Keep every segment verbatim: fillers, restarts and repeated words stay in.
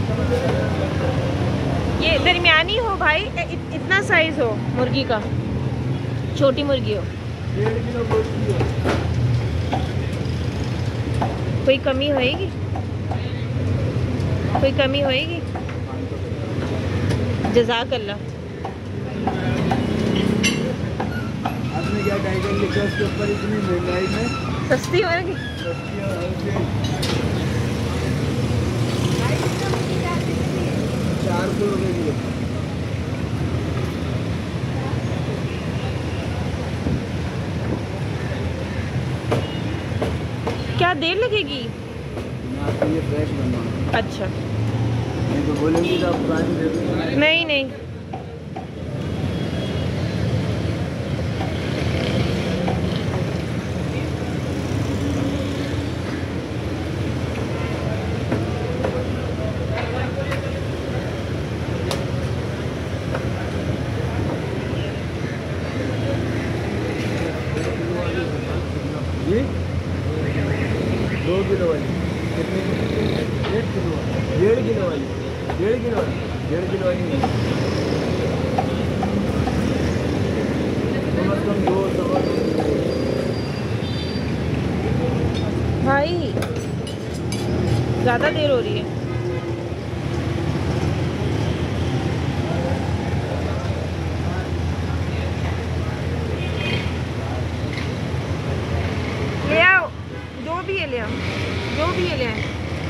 ये दरमियानी हो भाई, इत, इतना साइज हो मुर्गी का, छोटी मुर्गी हो। डेढ़ किलो गोश्त हो। कोई कमी होएगी? कोई कमी होएगी? जज़ाकल्लाह। आपने क्या टाइटल लिखा उसके ऊपर इतनी महंगाई में? सस्ती होएगी। सस्ती और हल्के चार सौ रुपये किलो। क्या देर लगेगी? आपको ये फ्रेश बनवाना। अच्छा, नहीं तो बोलेंगे तो आप प्राइस दे दूँगा। नहीं नहीं, ये दो किलो वाली कितने? डेढ़ किलो वाली। डेढ़ किलो वाली डेढ़ किलो वाली डेढ़ किलो वाली नहीं, कम से कम दो सवा दो। भाई ज़्यादा देर हो रही है। ले आओ, जो भी है ले आओ, जो भी है ले आए।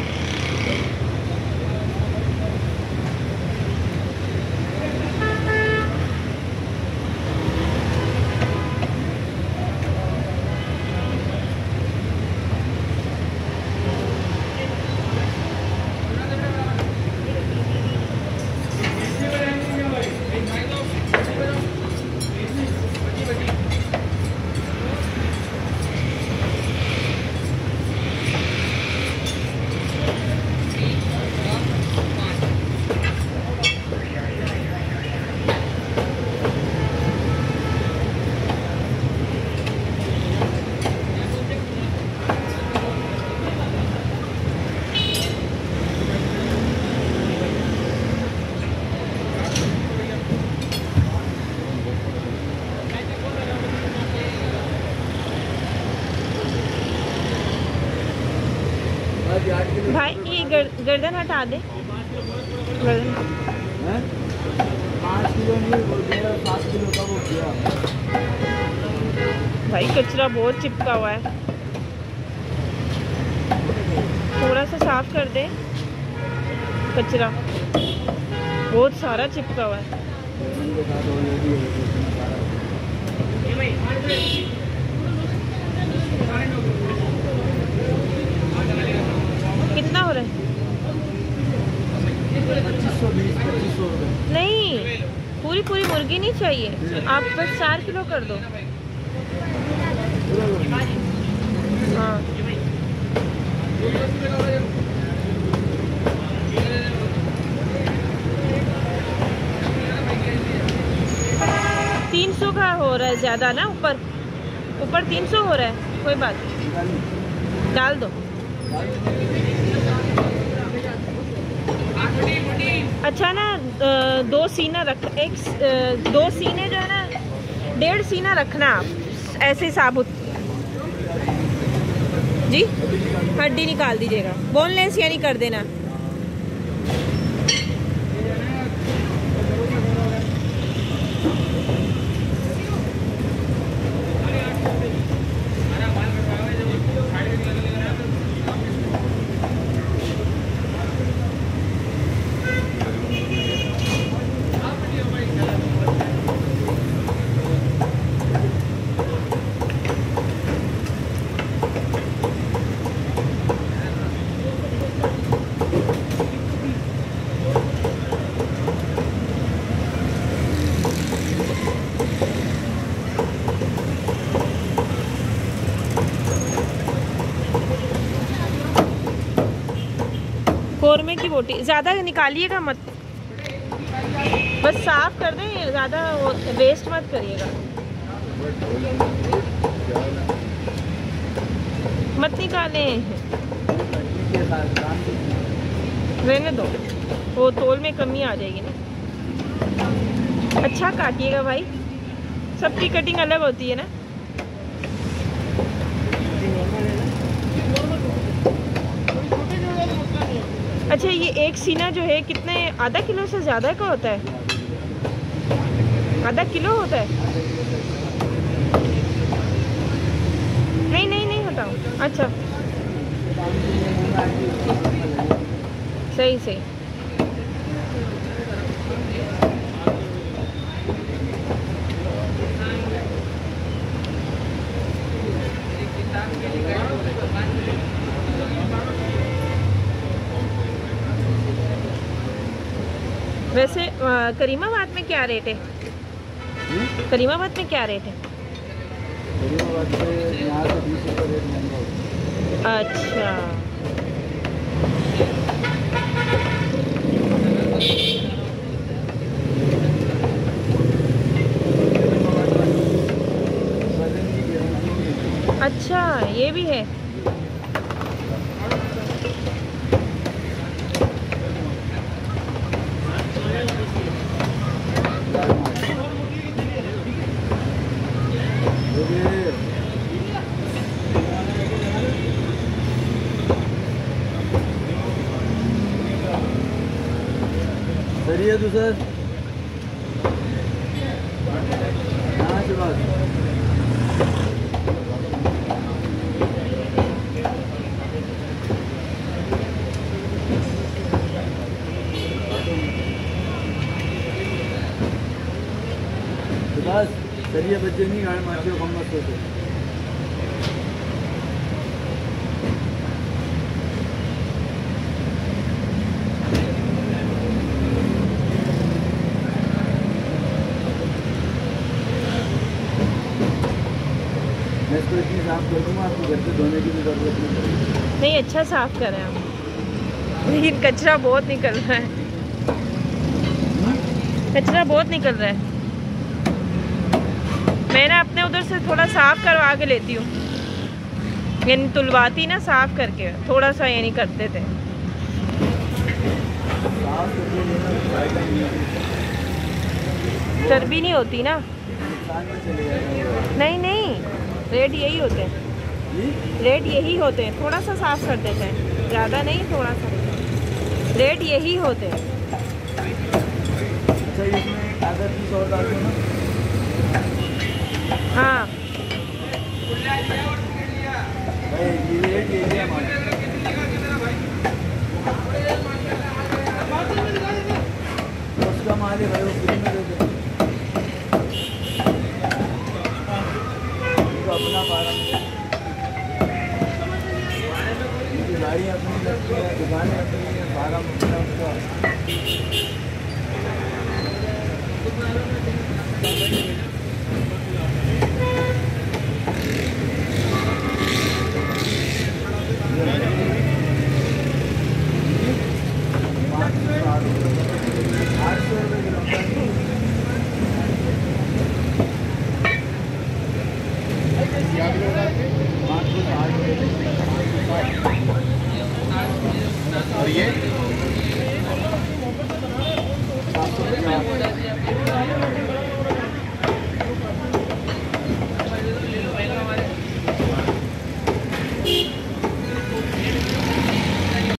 भाई ये गर, गर्दन हटा दे, गर्दन। हैं? पाँच किलो नहीं वो मेरा सात किलो का वो किया। भाई कचरा बहुत चिपका हुआ है, थोड़ा सा साफ कर दे, कचरा बहुत सारा चिपका हुआ है। उनके साथ ऑलरेडी है इतना सारा। कितना हो रहा है? पच्चीस सौ बीस पच्चीस सौ रुपये। नहीं, पूरी पूरी मुर्गी नहीं चाहिए, आप बस चार किलो कर दो। हाँ तीन सौ का हो रहा है ज़्यादा ना, ऊपर ऊपर तीन सौ हो रहा है, कोई बात नहीं, डाल दो। अच्छा ना, दो सीना रख, एक दो सीने जो है ना, डेढ़ सीना रखना आप ऐसे साबुत जी, हड्डी निकाल दीजिएगा, बोनलेस यानी कर देना। कौरमे की बोटी ज़्यादा निकालिएगा मत, बस साफ कर दें, ज़्यादा वेस्ट मत करिएगा, मत निकालें। रहने दो, वो तोल में कमी आ जाएगी ना। अच्छा काटिएगा भाई, सबकी कटिंग अलग होती है ना। अच्छा ये एक सीना जो है कितने, आधा किलो से ज़्यादा का होता है? आधा किलो होता है? नहीं नहीं नहीं हटाओ। अच्छा सही सही। वैसे करीमाबाद में क्या रेट है? करीमाबाद में क्या रेट है? करीमाबाद में यहाँ से बीस रुपये रेट महंगा होता है। अच्छा अच्छा ये भी है। सही है तो सर यहाँ से बात बस सही है। बच्चे नहीं गाड़ी मारते हो, कम मत सोचो। मैं इसको इतनी साफ कर दूँगा, आपको घर से धोने की भी जरूरत नहीं। नहीं अच्छा साफ करें आप, लेकिन कचरा बहुत निकल रहा है, कचरा बहुत निकल रहा है। मैं ना अपने उधर से थोड़ा साफ करवा के लेती हूँ, यानी तुलवाती ना साफ करके थोड़ा सा, यानी करते थे। चर्बी नहीं होती ना? नहीं नहीं रेट यही होते हैं, रेट यही होते हैं। थोड़ा सा साफ कर देते हैं, ज़्यादा नहीं, थोड़ा सा। रेट यही होते हैं। अच्छा इसमें आधा पीस और डाल दो ना। हाँ ये रेट यही है हमारा। उसका माल है भाई, वो फ्री में दे दो। अपना बारह गाड़ी अपनी लगती है, दुकानें अपनी है, बारह महीना उसका। आठ सौ रुपये किलो और ये